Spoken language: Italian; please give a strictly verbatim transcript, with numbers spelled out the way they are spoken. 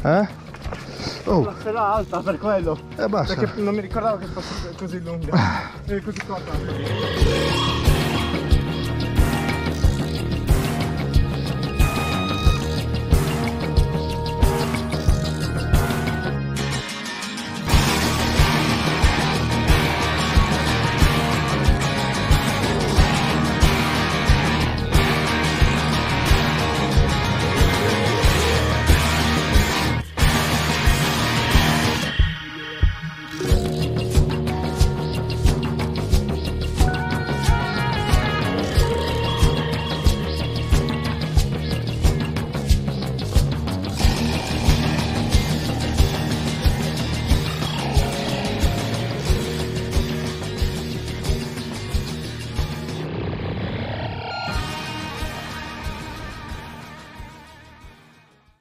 Eh? Oh. La sfera alta per quello. E basta. Perché non mi ricordavo che fosse così lunga. E così corta.